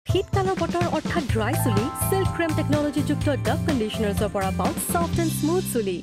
শীতকালৰ বতৰ অৰ্থাৎ ড্ৰাই চুলি, সিল্ক ক্ৰীম টেকনলজিযুক্ত ডাভ কণ্ডিশ্যনাৰ্ছৰ পৰা পাওক সফ্ট এণ্ড স্মুথ চুলি।